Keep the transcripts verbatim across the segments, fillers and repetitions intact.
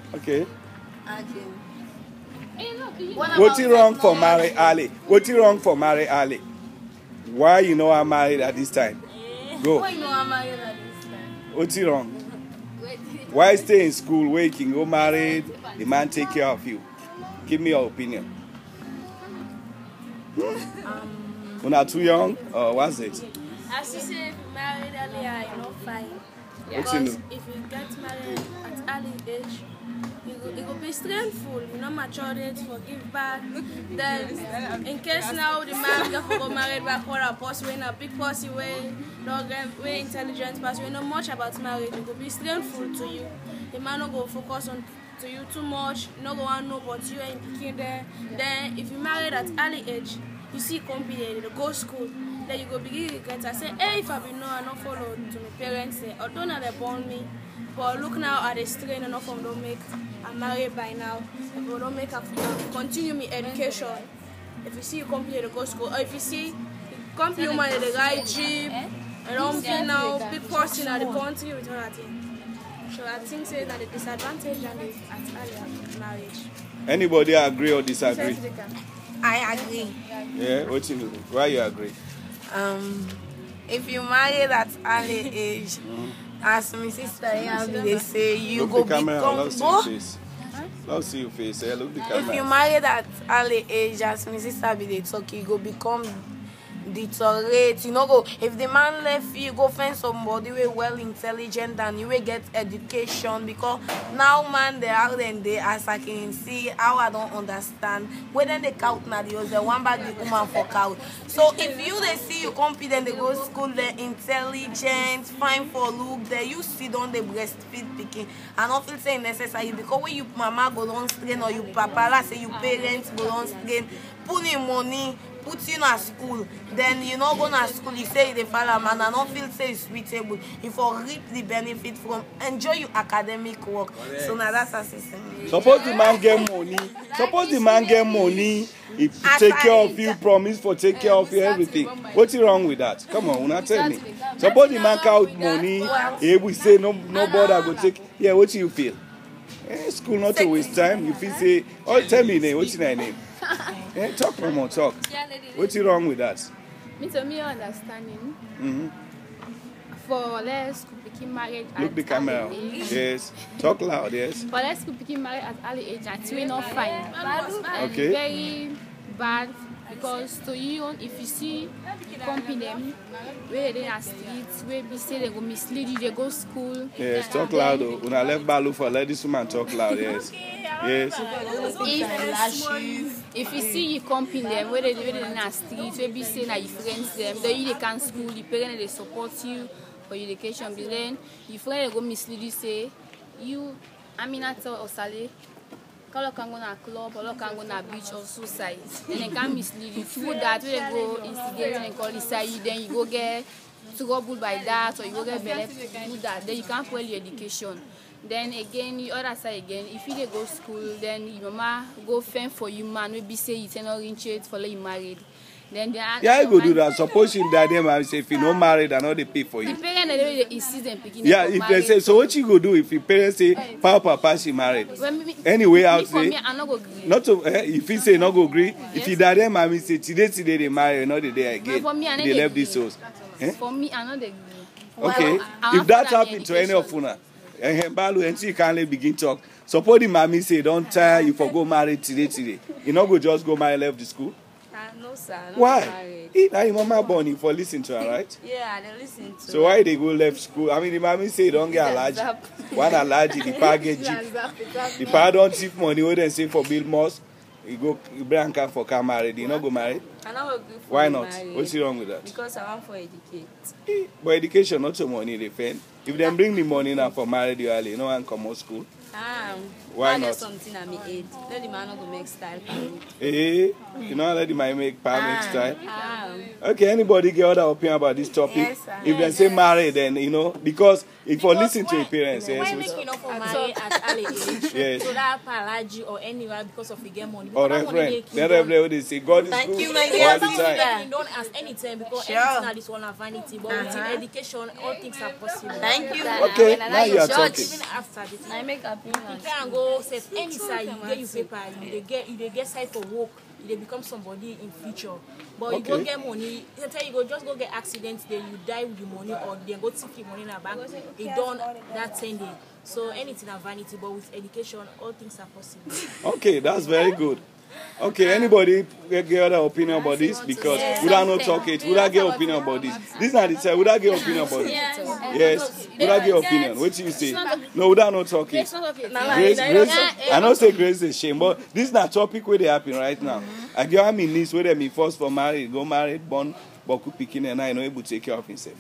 Okay. What What's it wrong for marry early? What's it wrong for marry early? Why you know I'm married at this time? Go. Why you know I'm married at this time? What's it wrong? Why stay in school where you can go married, the man take care of you? Give me your opinion. Um, When are too young, or what's it? As you say, if you married earlier, you're not fine. Yeah. Because if you get married at early age, it will, it will be stressful. You know, maturity for give back. Then, in case now the man get go married back or a person in a big person way, not very intelligent person, you know much about marriage. It will be stressful to you. The man will go focus on to you too much. No go want to know what you ain't picking there. Then, if you married at early age, you see company, you go school. Then you go begin regret. I say, hey, if I be no, I not follow to my parents. Say, although now they born me, but look now at the strain enough from don't make. I'm married by now. If I don't make a continue my education. If you see you come here to go school, or if you see you come here man the right jeep, I don't feel now big person at the country with her thing. So I think say that the disadvantage and is at earlier marriage. Anybody agree or disagree? I agree. Yeah, what you why you agree? Um, if you marry at early age, mm. as my sister here they say, you look go the camera, become let's see your face. Let's see your face. Yeah, look the camera. If you marry at early age, as my sister be they talk, you go become deteriorate. You know, go if the man left you, go find somebody who well intelligent and you will get education, because now man they are then they as I can see how I don't understand whether they count now the other one bag the woman for count. So if you they see you confident, they go school, they're intelligent, fine for look, they you sit on the breastfeed picking and not feel say necessary because when you mama go on strain or you papa la say you parents go on strain, put in money. Put you in school, then you not go to school, you say the father man, and not feel say it's suitable. You for reap the benefit from enjoy your academic work. Correct. So now that's a system. Suppose the man get money. Suppose the man get money, he take care of you, promise for take care of you, everything. What's wrong with that? Come on, not tell me. Suppose the man count money, he will say no no bother go take. Yeah, what do you feel? Eh, school not to waste time. You feel say, oh tell me name, what's your name? Yeah, talk no more, talk. What's wrong with that? Me to me understanding. Mm-hmm. For let's become married at Look the camera. early age. Yes. Talk loud, yes. For let's become married at early age and we not fine. And okay. Very bad because to you if you see company them where they are streets, where we say they go mislead you, they go school. Yes, talk loud though. When I left Balu for let this woman talk loud, yes. Yes. If, if you see you company them where they where they are streets, where we say that your friends them, then you they can school, the parents they support you for your education, but then your friend they go mislead you say you Aminata or Saleh. Kalau can go na club, or can go na beach or suicide. Then they can mislead you. Through that, when they go instigate and call inside you, then you go get troubled by that, or you go get belly do that. Then you can't follow your education. Then again, the other side again, if you go school, then your mama go fend for you man, maybe say you tell her interest for you married. Then they are yeah, you go do that. Suppose you die them and say if you not married, I know they pay for you. The parents they insist them picking. Yeah, if they say so, what you go do if your parents say Papa, Papa, she married? Anyway, out there. Me, I not go agree. Not to uh, if you say not go agree. Yes. If you die them, I mean say today, today they marry, another day again. For me, I they left this house. Eh? For me, I not agree. Okay, well, if that happens to any of una, and Balu and she can't begin talk. Suppose the mommy say don't tire you for go marry today, today. You not go just go marry left the school. No, sir. Why? Now your mama born you for listen to her, right? Yeah, they listen to. So why they go left school? I mean, the mommy say don't get allergy. One allergy, the pa get jeep. The pa don't save money, what then say for build mosque. You go, you bring car for car married. You not go married? I not agree for why not? Married. What's wrong with that? Because I want for educate. But education not so money they spend. If they bring the money now for married you early, you know one come out school. Ah, why not? Something I may aid. Let the man not go make style. Eh, you know let the man make power make style. Ah. Okay, anybody get other opinion about this topic? Yes, sir. If yes, they say yes. marry, then you know because if you listen to your parents, why yes. make you not for marry at early age? Yes. So that allergy or anywhere because of the game money. Or reverend, then reverend they say God is Thank good. you, my all the time. You don't ask anything because Sure. anything that is one of vanity. But with Uh-huh. education, all things are possible. Thank you. Okay, now you are talking. Even after this, I make opinion. you can go say any side you get you paper, you dey get you dey get side for work, you dey become somebody in future. But you go Okay. get money, sometimes you go just go get accident, then you die with the money, or they go take the money in a bank. You done that same day. So anything are vanity, but with education, all things are possible. Okay, that's very good. Okay, anybody get get other opinion about this? Because we don't know talk it. We don't get opinion about this. This not the time. We don't get opinion about this. Yes, we don't get opinion. What do you say? No, we don't know talk it. Grace, Grace, I know say Grace is shame, but this is not topic where they happen right now. I get how many niece where they be forced for married, go married, born, but could picking and I know able to take care of himself.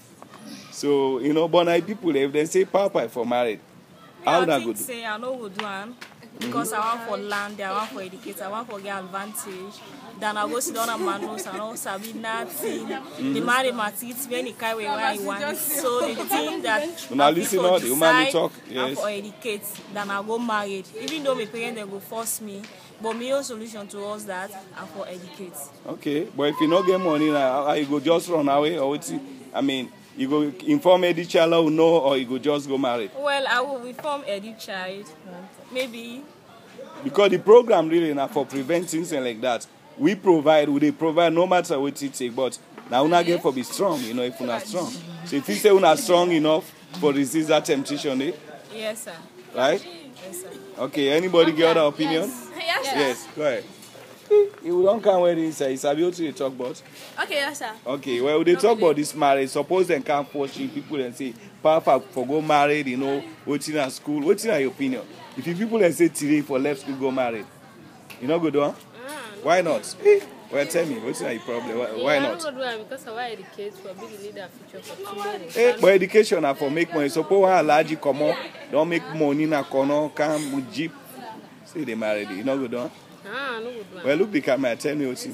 So you know, but I people if they say papa for married, how that good? Say I know would one because I want for land, I want for educate, I want for get advantage. Then I go sit down and manos and all sabi nothing. The marry my teeth when he carry where I want. So the thing that When I listen all the woman talk, I yes. for educate, then I go married. Even though my parents they go force me, but my own solution towards that I for educate. Okay, but if you not get money now, how you go just run away or what? I mean, you go inform Educhild who know, or you go just go married. Well, I will reform Educhild. Maybe Because the program really now for preventing things like that. We provide, we they provide no matter what it take, but now we not get for be strong, you know, if we're not strong. So if you say we're not strong enough for resist that temptation, eh? yes, sir. Right? Yes, sir. Okay, anybody get other opinion? Yes, sir. Yes, go ahead. You don't come where they say, Sabi, what you talk about? Okay, yes, sir. Okay, well, they talk about this marriage. Suppose they can't force people and say, Papa, for go married, you know, what's in a school. What's in your opinion? If you people and say today for left school go married, you know good one? Why not? Well, tell me, what's your problem? Why, why Yeah, not? I don't do it because I want educate for be the leader future for tomorrow. Eh, but education are for make money. Suppose how large you come on, don't make money na corner, come with jeep. Say they married, you know good one? Ah, I no good one. Well, look the camera, tell me what's in.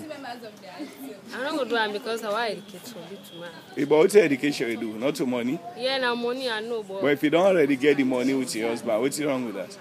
I no good one because I want educate for be tomorrow. Eh, but what's your education you do? Not to money. Yeah, now money I know, but But if you don't already get the money with your husband, what's wrong with that?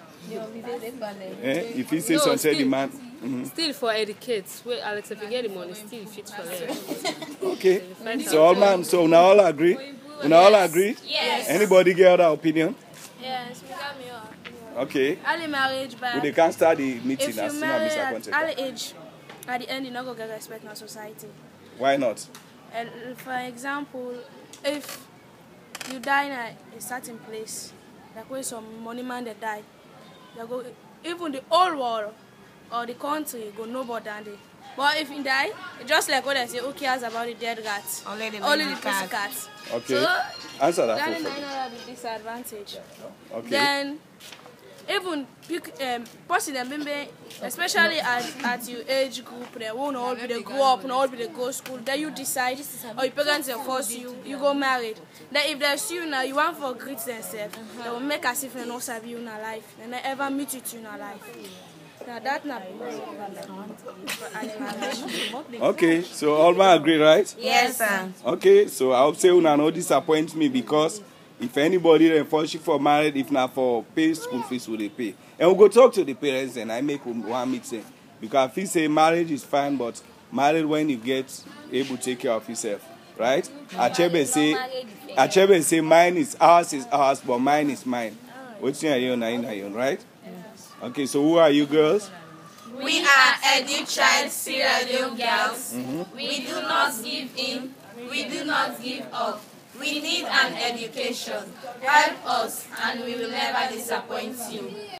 Eh? If he say No, something, the still- man. Mhm. still for educate. Wait, Alex, if you get the money, still fit for them. Okay. So all man, so now all agree? Now all agree? Yes. Anybody get other opinion? Yes, we got me up. Okay. Early marriage, but Well, they can't start the meeting if as you soon as marry Mister at Conte. early age, at the end, you're not going to get respect in our society. Why not? And for example, if you die in a, a certain place, like where some money man that die, they go, even the whole world or the country go know about that day. But if you die, it's just like what I say, who cares about the dead rat? Only the Only living the cat. cat. Okay. So, Answer that that for is me. another disadvantage. Okay. Then, even pick, um, person them maybe, especially at, at your age group, they won't all be they grow up, not all be they go school. Then you decide, or your parents they force you, you go married. Then if they see you now, you want for greet themselves. They will make as if they not serve you in a life, and they ever meet you in a life. Now that not. Okay, so all man agree, right? Yes, sir. Okay, so I would say una no disappoint me because if anybody then force you for married, if not for pay school fees, will they pay? And we'll go talk to the parents and I make one meeting. Because if you say marriage is fine, but married when you get able to take care of yourself, right? Achebe say, Achebe say mine is ours is ours, but mine is mine. What's in your own, right? Okay, so who are you girls? We are Educhild Sierra Leone girls. Mm-hmm. We do not give in. We do not give up. We need an education. Help us and we will never disappoint you.